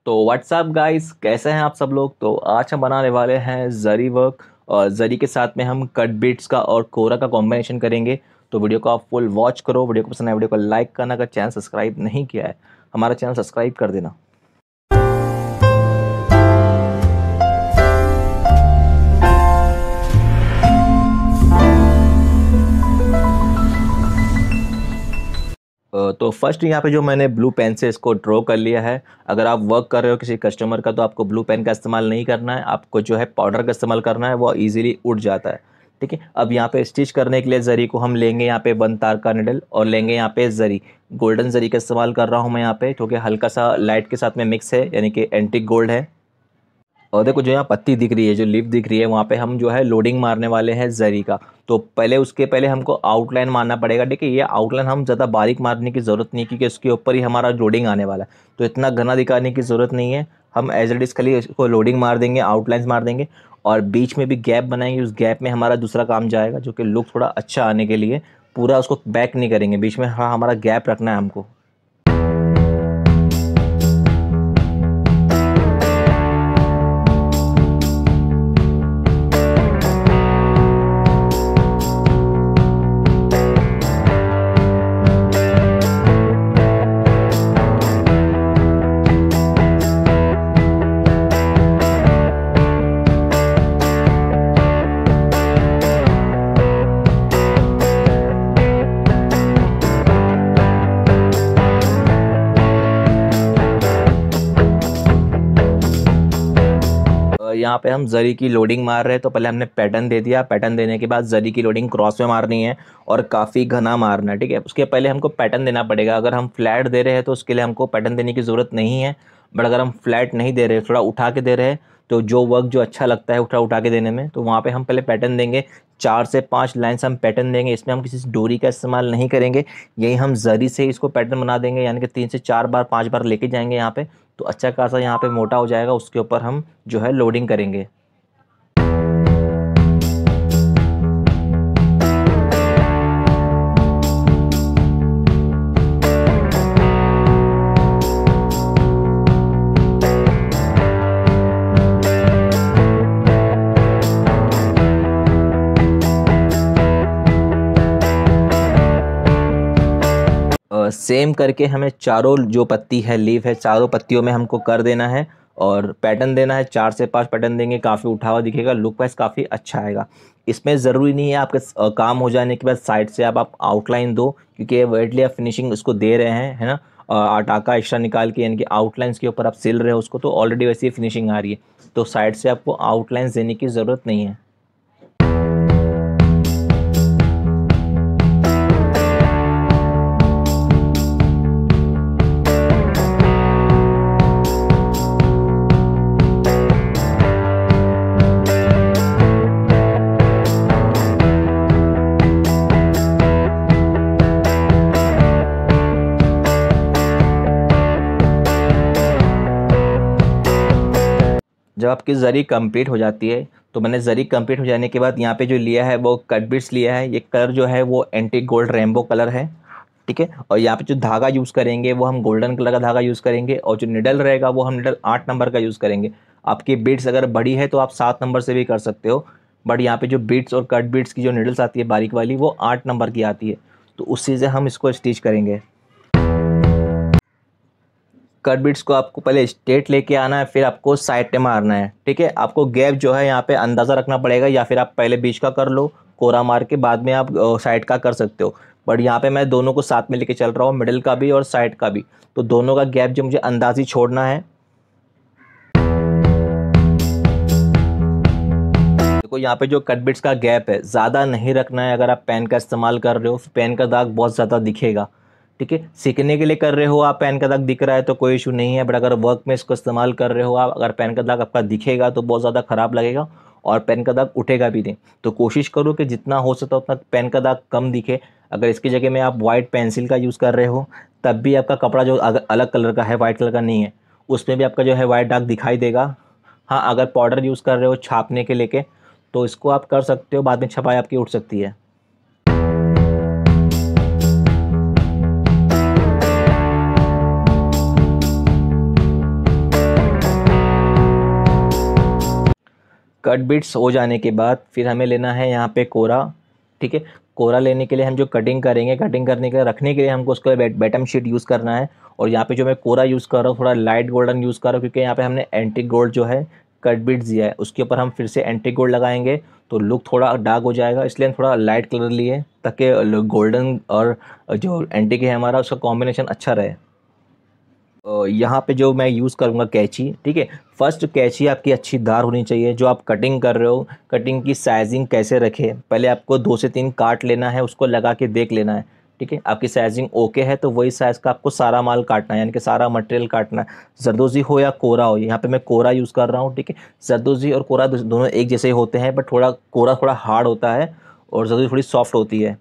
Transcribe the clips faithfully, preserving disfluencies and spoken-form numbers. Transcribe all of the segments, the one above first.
तो WhatsApp guys, कैसे हैं आप सब लोग। तो आज हम बनाने वाले हैं जरी वर्क, और जरी के साथ में हम कट बीट्स का और कोरा का कॉम्बिनेशन करेंगे। तो वीडियो को आप फुल वॉच करो। वीडियो को पसंद आए वीडियो को लाइक करना, अगर चैनल सब्सक्राइब नहीं किया है हमारा चैनल सब्सक्राइब कर देना। तो फर्स्ट यहाँ पे जो मैंने ब्लू पेन से इसको ड्रॉ कर लिया है। अगर आप वर्क कर रहे हो किसी कस्टमर का तो आपको ब्लू पेन का इस्तेमाल नहीं करना है, आपको जो है पाउडर का इस्तेमाल करना है, वो इजीली उड़ जाता है। ठीक है, अब यहाँ पे स्टिच करने के लिए जरी को हम लेंगे यहाँ पे वन तार का निडल, और लेंगे यहाँ पे जरी। गोल्डन जरी का इस्तेमाल कर रहा हूँ मैं यहाँ पे, क्योंकि हल्का सा लाइट के साथ में मिक्स है, यानी कि एंटिक गोल्ड है। और देखो जो यहाँ पत्ती दिख रही है, जो लीफ दिख रही है, वहाँ पे हम जो है लोडिंग मारने वाले हैं जरी का। तो पहले उसके पहले हमको आउटलाइन मारना पड़ेगा। देखिए ये आउटलाइन हम ज़्यादा बारीक मारने की ज़रूरत नहीं है, क्योंकि उसके ऊपर ही हमारा लोडिंग आने वाला है, तो इतना घना दिखाने की ज़रूरत नहीं है। हम एज इट इज़ खाली इसको लोडिंग मार देंगे, आउटलाइंस मार देंगे, और बीच में भी गैप बनाएंगे। उस गैप में हमारा दूसरा काम जाएगा, जो कि लुक थोड़ा अच्छा आने के लिए। पूरा उसको बैक नहीं करेंगे, बीच में हाँ हमारा गैप रखना है हमको। यहाँ पे हम जरी की लोडिंग मार रहे हैं, तो पहले हमने पैटर्न दे दिया। पैटर्न देने के बाद जरी की लोडिंग क्रॉस में मारनी है और काफ़ी घना मारना है। ठीक है, उसके पहले हमको पैटर्न देना पड़ेगा। अगर हम फ्लैट दे रहे हैं तो उसके लिए हमको पैटर्न देने की ज़रूरत नहीं है, बट अगर हम फ्लैट नहीं दे रहे, थोड़ा उठा के दे रहे हैं, तो जो वर्क जो अच्छा लगता है उठा उठा के देने में, तो वहाँ पर हम पहले पैटर्न देंगे। चार से पाँच लाइन्स हम पैटर्न देंगे। इसमें हम किसी डोरी का इस्तेमाल नहीं करेंगे, यही हम जरी से इसको पैटर्न बना देंगे, यानी कि तीन से चार बार पाँच बार लेके जाएंगे यहाँ पे, तो अच्छा खासा यहाँ पे मोटा हो जाएगा। उसके ऊपर हम जो है लोडिंग करेंगे। सेम करके हमें चारों जो पत्ती है, लीफ है, चारों पत्तियों में हमको कर देना है और पैटर्न देना है। चार से पांच पैटर्न देंगे, काफ़ी उठा हुआ दिखेगा, लुक वाइज काफ़ी अच्छा आएगा। इसमें ज़रूरी नहीं है आपके काम हो जाने के बाद साइड से आप, आप आउटलाइन दो, क्योंकि वेटली आप फिनिशिंग उसको दे रहे हैं, है ना। आटाका एक्स्ट्रा निकाल के, यानी कि आउटलाइंस के ऊपर आप सिल रहे हो उसको, तो ऑलरेडी वैसी फिनिशिंग आ रही है, तो साइड से आपको आउटलाइंस देने की ज़रूरत नहीं है। जब आपकी ज़री कंप्लीट हो जाती है, तो मैंने ज़री कंप्लीट हो जाने के बाद यहाँ पे जो लिया है वो कट बीट्स लिया है। ये कलर जो है वो एंटीक गोल्ड रेनबो कलर है। ठीक है, और यहाँ पे जो धागा यूज़ करेंगे वो हम गोल्डन कलर का धागा यूज़ करेंगे, और जो निडल रहेगा वो हम निडल आठ नंबर का यूज़ करेंगे। आपकी बीट्स अगर बड़ी है तो आप सात नंबर से भी कर सकते हो, बट यहाँ पे जो बीट्स और कट बीट्स की जो निडल्स आती है बारीक वाली, वो आठ नंबर की आती है, तो उसी से हम इसको स्टिच करेंगे। कट बीट्स को आपको पहले स्ट्रेट लेके आना है, फिर आपको साइड पे मारना है। ठीक है, आपको गैप जो है यहाँ पे अंदाज़ा रखना पड़ेगा, या फिर आप पहले बीच का कर लो कोरा मार के, बाद में आप साइड का कर सकते हो। बट यहाँ पे मैं दोनों को साथ में लेके चल रहा हूँ, मिडिल का भी और साइड का भी, तो दोनों का गैप जो मुझे अंदाज़ी छोड़ना है। देखो यहाँ पे जो कट बीट्स का गैप है ज़्यादा नहीं रखना है। अगर आप पेन का इस्तेमाल कर रहे हो, पेन का दाग बहुत ज़्यादा दिखेगा। ठीक है, सीखने के लिए कर रहे हो आप, पेन का दाग दिख रहा है तो कोई इशू नहीं है, बट अगर वर्क में इसको इस्तेमाल कर रहे हो आप, अगर पेन का दाग आपका दिखेगा तो बहुत ज़्यादा ख़राब लगेगा और पेन का दाग उठेगा भी नहीं। तो कोशिश करो कि जितना हो सकता उतना पेन का दाग कम दिखे। अगर इसकी जगह में आप वाइट पेंसिल का यूज़ कर रहे हो, तब भी आपका कपड़ा जो अलग कलर का है, वाइट कलर का नहीं है, उसमें भी आपका जो है वाइट दाग दिखाई देगा। हाँ, अगर पाउडर यूज़ कर रहे हो छापने के लेके, तो इसको आप कर सकते हो, बाद में छपाई आपकी उठ सकती है। कट बिट्स हो जाने के बाद फिर हमें लेना है यहाँ पे कोरा। ठीक है, कोरा लेने के लिए हम जो कटिंग करेंगे, कटिंग करने के लिए रखने के लिए हमको उसके लिए बैटम शीट यूज़ करना है। और यहाँ पे जो मैं कोरा यूज़ कर रहा हूँ थोड़ा लाइट गोल्डन यूज़ कर रहा हूँ, क्योंकि यहाँ पे हमने एंटी गोल्ड जो है कट बिट्स दिया है, उसके ऊपर हम फिर से एंटी गोल्ड लगाएंगे तो लुक थोड़ा डार्क हो जाएगा, इसलिए हम थोड़ा लाइट कलर लिए ताकि गोल्डन और जो एंटी है हमारा उसका कॉम्बिनेशन अच्छा रहे। यहाँ पे जो मैं यूज़ करूँगा कैंची। ठीक है, फर्स्ट कैंची आपकी अच्छी धार होनी चाहिए। जो आप कटिंग कर रहे हो, कटिंग की साइजिंग कैसे रखें, पहले आपको दो से तीन काट लेना है, उसको लगा के देख लेना है। ठीक है, आपकी साइजिंग ओके है तो वही साइज़ का आपको सारा माल काटना है, यानी कि सारा मटेरियल काटना है, जरदोजी हो या कोरा हो। यहाँ पे मैं कोरा यूज़ कर रहा हूँ। ठीक है, जरदोजी और कोरा दोनों एक जैसे ही होते हैं, बट थोड़ा कोरा थोड़ा हार्ड होता है और जरदोजी थोड़ी सॉफ्ट होती है।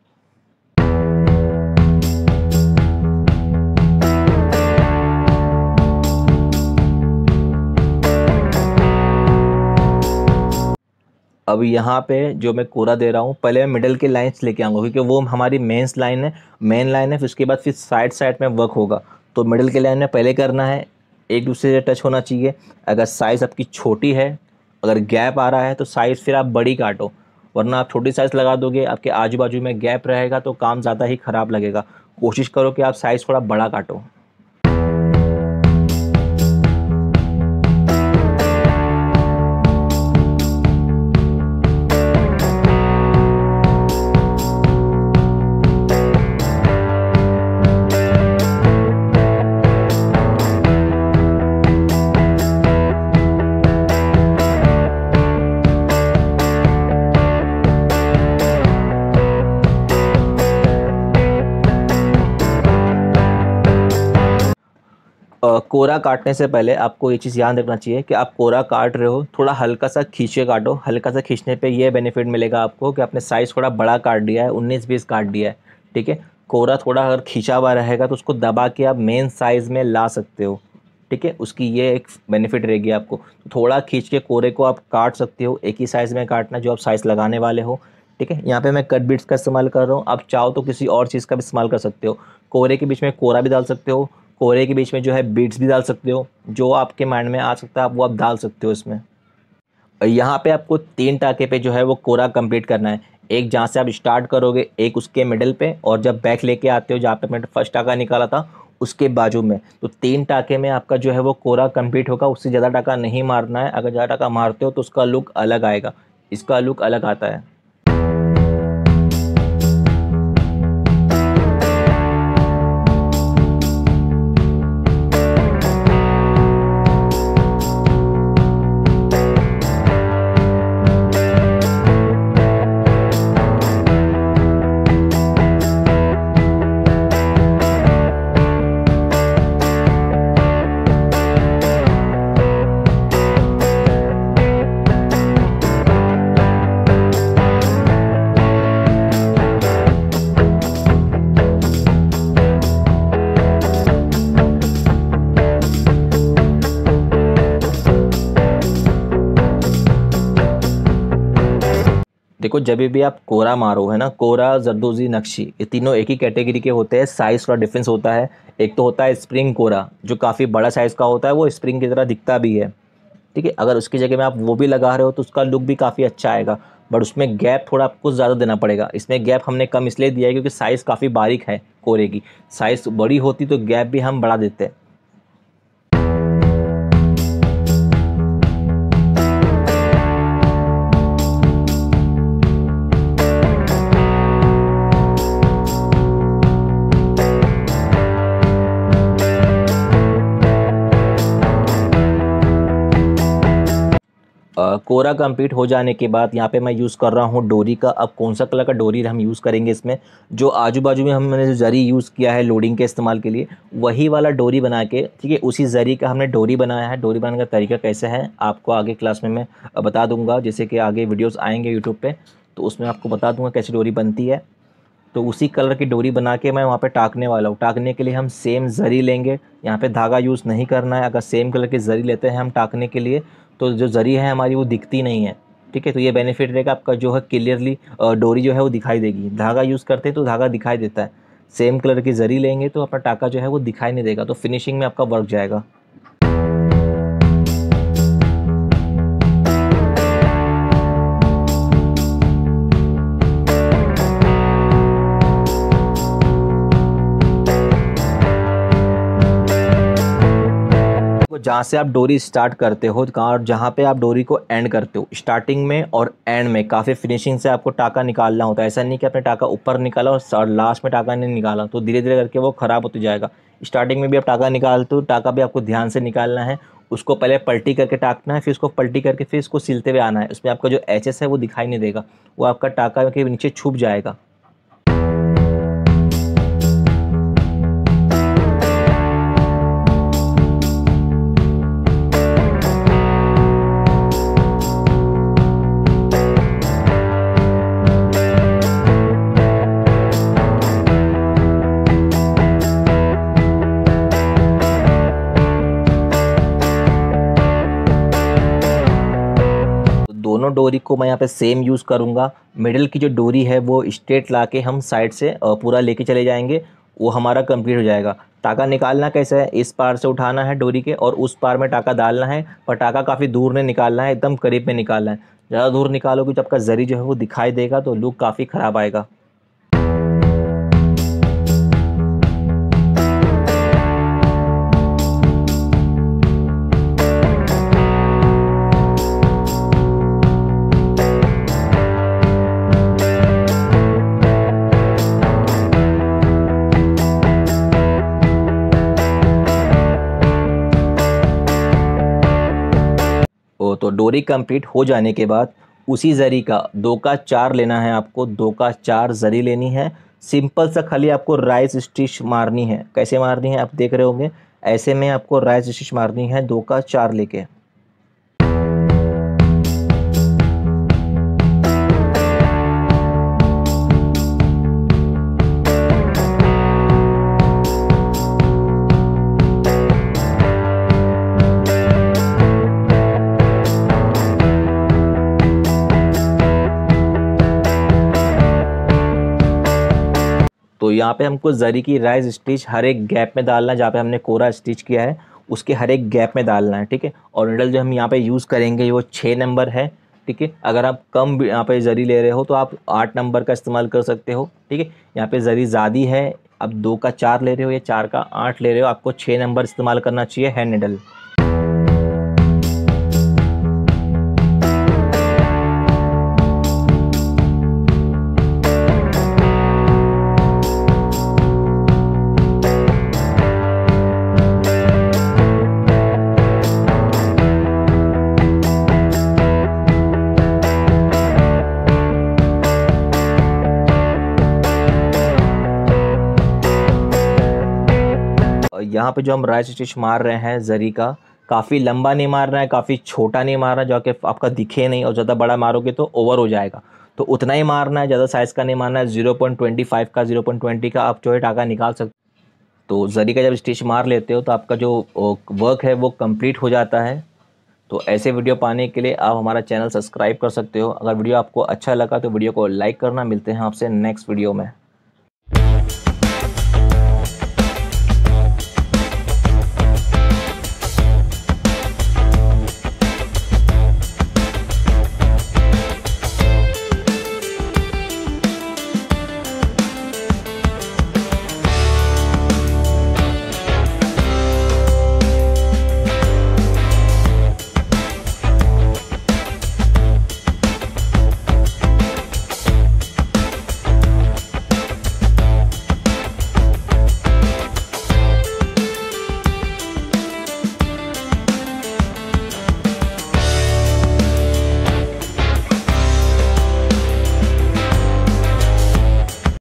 अब यहाँ पे जो मैं कोरा दे रहा हूँ, पहले मैं मिडल के लाइन्स लेके आऊँगा, क्योंकि वो हमारी मेंस लाइन है, मेन लाइन है। फिर उसके बाद फिर साइड साइड में वर्क होगा, तो मिडल के लाइन में पहले करना है, एक दूसरे से टच होना चाहिए। अगर साइज़ आपकी छोटी है, अगर गैप आ रहा है तो साइज़ फिर आप बड़ी काटो, वरना आप छोटी साइज़ लगा दोगे, आपके आजू बाजू में गैप रहेगा तो काम ज़्यादा ही ख़राब लगेगा। कोशिश करो कि आप साइज़ थोड़ा बड़ा काटो। कोरा काटने से पहले आपको ये चीज़ याद रखना चाहिए कि आप कोरा काट रहे हो, थोड़ा हल्का सा खींच के काटो। हल्का सा खींचने पे ये बेनिफिट मिलेगा आपको कि आपने साइज़ थोड़ा बड़ा काट दिया है, उन्नीस बीस काट दिया है। ठीक है, कोरा थोड़ा अगर खींचा हुआ रहेगा तो उसको दबा के आप मेन साइज़ में ला सकते हो। ठीक है, उसकी ये एक बेनिफिट रहेगी आपको। थोड़ा खींच के कोरे को आप काट सकते हो, एक ही साइज़ में काटना जो आप साइज़ लगाने वाले हो। ठीक है, यहाँ पे मैं कट बिट्स का इस्तेमाल कर रहा हूँ, आप चाहो तो किसी और चीज़ का भी इस्तेमाल कर सकते हो। कोरे के बीच में कोरा भी डाल सकते हो, कोरे के बीच में जो है बीट्स भी डाल सकते हो, जो आपके माइंड में आ सकता है आप वो आप डाल सकते हो इसमें। यहाँ पे आपको तीन टाके पे जो है वो कोरा कंप्लीट करना है। एक जहाँ से आप स्टार्ट करोगे, एक उसके मिडल पे, और जब बैक लेके आते हो जहाँ पे मैंने फर्स्ट टाका निकाला था उसके बाजू में, तो तीन टाके में आपका जो है वो कोरा कंप्लीट होगा। उससे ज़्यादा टाका नहीं मारना है, अगर ज़्यादा टाका मारते हो तो उसका लुक अलग आएगा, इसका लुक अलग आता है। देखो, जब भी आप कोरा मारो है ना, कोरा, जरदोजी, नक्शी, ये तीनों एक ही कैटेगरी के होते हैं। साइज़ थोड़ा डिफरेंस होता है। एक तो होता है स्प्रिंग कोरा, जो काफ़ी बड़ा साइज़ का होता है, वो स्प्रिंग की तरह दिखता भी है। ठीक है, अगर उसकी जगह में आप वो भी लगा रहे हो तो उसका लुक भी काफ़ी अच्छा आएगा, बट उसमें गैप थोड़ा आपको ज़्यादा देना पड़ेगा। इसमें गैप हमने कम इसलिए दिया है क्योंकि साइज़ काफ़ी बारीक है कोरे की। साइज़ बड़ी होती तो गैप भी हम बढ़ा देते हैं। अ, कोरा कंप्लीट हो जाने के बाद यहाँ पे मैं यूज़ कर रहा हूँ डोरी का। अब कौन सा कलर का डोरी हम यूज़ करेंगे इसमें, जो आजू बाजू में हमने जो जरी यूज़ किया है लोडिंग के इस्तेमाल के लिए, वही वाला डोरी बना के, ठीक है, उसी जरी का हमने डोरी बनाया है। डोरी बनाने का तरीका कैसे है आपको आगे क्लास में मैं बता दूंगा, जैसे कि आगे वीडियोज़ आएंगे यूट्यूब पर, तो उसमें आपको बता दूँगा कैसे डोरी बनती है। तो उसी कलर की डोरी बना के मैं वहाँ पे टाकने वाला हूँ। टाकने के लिए हम सेम ज़री लेंगे, यहाँ पे धागा यूज़ नहीं करना है। अगर सेम कलर की ज़री लेते हैं हम टाकने के लिए, तो जो ज़री है हमारी वो दिखती नहीं है। ठीक है, तो ये बेनिफिट रहेगा आपका, जो है क्लियरली डोरी जो है वो दिखाई देगी। धागा यूज़ करते हैं तो धागा दिखाई देता है, सेम कलर की ज़री लेंगे तो अपना टाका जो है वो दिखाई नहीं देगा, तो फिनिशिंग में आपका वर्क जाएगा। जहाँ से आप डोरी स्टार्ट करते हो और जहाँ पे आप डोरी को एंड करते हो, स्टार्टिंग में और एंड में काफ़ी फिनिशिंग से आपको टाका निकालना होता है। ऐसा नहीं कि आपने टाका ऊपर निकाला और लास्ट में टाका नहीं निकाला, तो धीरे धीरे करके वो ख़राब होते जाएगा। स्टार्टिंग में भी आप टाका निकालते हो, टाका भी आपको ध्यान से निकालना है। उसको पहले पलटी करके टाकना है, फिर उसको पलटी करके फिर इसको सिलते हुए आना है। उसमें आपका जो एचएस है वो दिखाई नहीं देगा, वो आपका टाका के नीचे छुप जाएगा। दोनों डोरी को मैं यहाँ पे सेम यूज़ करूँगा। मिडिल की जो डोरी है वो स्ट्रेट ला के हम साइड से पूरा लेके चले जाएंगे, वो हमारा कंप्लीट हो जाएगा। टाका निकालना कैसे है, इस पार से उठाना है डोरी के और उस पार में टाका डालना है, पर टाका काफ़ी दूर नहीं निकालना है, एकदम करीब में निकालना है। ज़्यादा दूर निकालोगे तो आपका जरी जो है वो दिखाई देगा, तो लुक काफ़ी ख़राब आएगा। ओ तो डोरी कंप्लीट हो जाने के बाद उसी जरी का दो का चार लेना है आपको, दो का चार जरी लेनी है। सिंपल सा खाली आपको राइस स्टिच मारनी है। कैसे मारनी है आप देख रहे होंगे, ऐसे में आपको राइस स्टिच मारनी है दो का चार लेके। तो यहाँ पे हमको जरी की राइस स्टिच हर एक गैप में डालना है, जहाँ पे हमने कोरा स्टिच किया है उसके हर एक गैप में डालना है, ठीक है। और निडल जो हम यहाँ पे यूज़ करेंगे वो छः नंबर है, ठीक है। अगर आप कम यहाँ पे जरी ले रहे हो तो आप आठ नंबर का इस्तेमाल कर सकते हो, ठीक है। यहाँ पे जरी ज़्यादा है, अब दो का चार ले रहे हो या चार का आठ ले रहे हो, आपको छः नंबर इस्तेमाल करना चाहिए है निडल। यहाँ पे जो हम राइस स्टिच मार रहे हैं जरी का, काफ़ी लंबा नहीं मारना है, काफ़ी छोटा नहीं मारना है जो कि आपका दिखे नहीं, और ज़्यादा बड़ा मारोगे तो ओवर हो जाएगा। तो उतना ही मारना है, ज़्यादा साइज़ का नहीं मारना है। ज़ीरो पॉइंट टू फाइव का ज़ीरो पॉइंट टू ज़ीरो का आप जो है टाका निकाल सकते हो। तो जरी का जब स्टिच मार लेते हो तो आपका जो वर्क है वो कंप्लीट हो जाता है। तो ऐसे वीडियो पाने के लिए आप हमारा चैनल सब्सक्राइब कर सकते हो। अगर वीडियो आपको अच्छा लगा तो वीडियो को लाइक करना। मिलते हैं आपसे नेक्स्ट वीडियो में।